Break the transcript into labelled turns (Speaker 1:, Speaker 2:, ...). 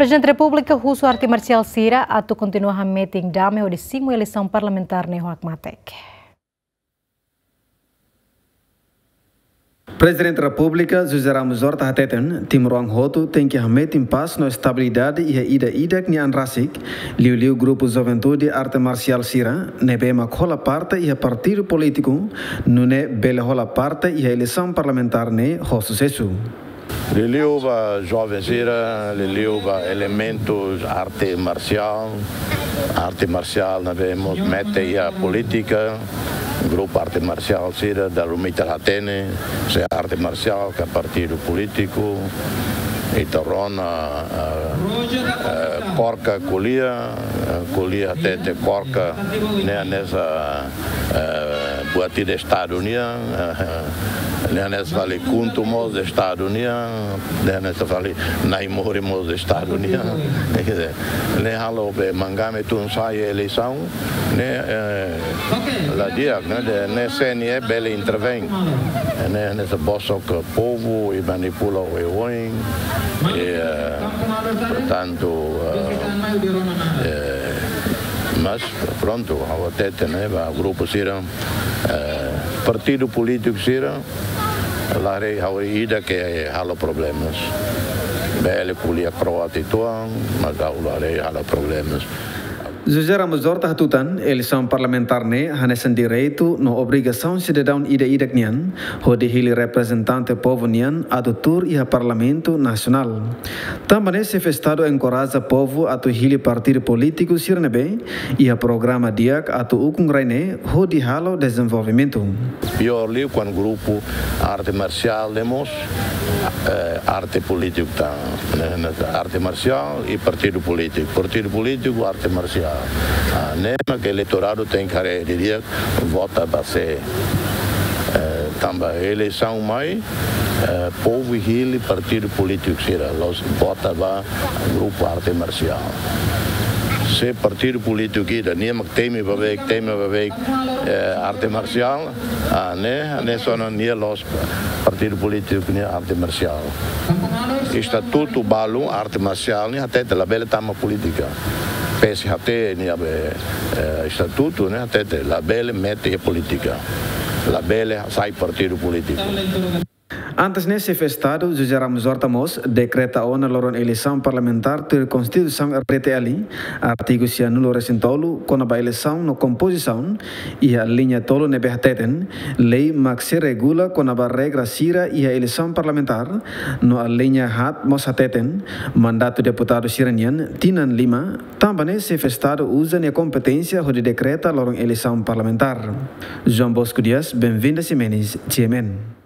Speaker 1: Presidente da República Russo Arte Marcial Sira atu continua a meeting dame o décima eleição parlamentar no Huacmatek.
Speaker 2: Presidente da República José Ramos Horta hateten tim ruang hotu tem que meeting paz no estabilidade e a ida ni anrasik liu grupo Juventude Arte Marcial Sira nebema cola parte e a partido político nune bele rola parte e a eleição parlamentar ne ho sucesso.
Speaker 3: Liliuva jovem Sira, liliuva elementos arte marcial navemos mete a política, grupo arte marcial Sira da Lumita Latene, se arte marcial que é partido político, e torna corca colia até corca nessa boatida Estados Unidos, nessa vale contumos dos Estados Unidos, nessa vale naimorimos dos Estados Unidos, quer dizer, ne halo be mangame tu sai eleição, ne la dia, ne CNE bele intervém, ne nessa bolsa que o povo e manipula o oin. Portanto, mas pronto, até o grupo Sira, partido político Sira, lá é ida que há problemas. Bele polia croata e tuan, mas lá há problemas.
Speaker 2: José Ramos Horta hatutan eleição parlamentar ne hanesan direito no obrigação cidadão ida nian hodi hili representante povo nian adutur e a parlamento nacional. Também se festado encoraja povo atu hili partido político sirnebe e a programa diak atu ukung raine hodi halo desenvolvimento.
Speaker 3: Pior liu quando grupo arte marcial demos arte político tá, arte marcial e partido político arte marcial. Nema que eleitorado tem que diria vota para ser também eleição mais povo e partido político será vota para grupo arte marcial. Se partido político que nema que tem arte marcial né só não é los partido político nem arte marcial. Estatuto balu arte marcial nem até da bela tama política. Pese até estatuto, né? Até a bela mete a política, a bela sai partido político.
Speaker 2: Antes nesse festado, José Ramos Horta decreta ona loron eleição parlamentar ter Constituição RTL, artigo se anulo recintolo, com a eleição no composição e a linha tolo neberteten, lei max se regula com a regra sira e a eleição parlamentar, no a linha hat mosateten, mandato deputado siranian, Tinan Lima, também nesse festado usa a competência de decreta loron eleição parlamentar. João Bosco Dias, bem-vindo a Simenes, TMN.